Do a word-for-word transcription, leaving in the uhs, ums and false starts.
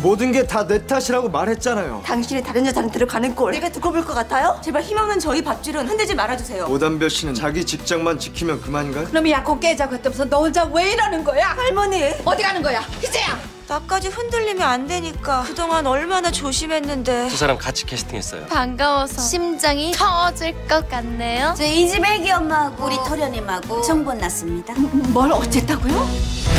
모든 게 다 내 탓이라고 말했잖아요. 당신이 다른 여자랑 들어가는 꼴 내가 두고 볼 것 같아요? 제발 힘없는 저희 밥줄은 흔들지 말아주세요. 오담별 씨는 자기 직장만 지키면 그만인가요? 그놈이 약혼 깨자고 했다면서 너 혼자 왜 이러는 거야? 할머니 어디 가는 거야? 희재야! 나까지 흔들리면 안 되니까 그동안 얼마나 조심했는데. 두 사람 같이 캐스팅했어요. 반가워서 심장이 터질 것 같네요. 저 이 집 애기 엄마하고 우리 토련님하고 정본 났습니다. 뭘 어쨌다고요?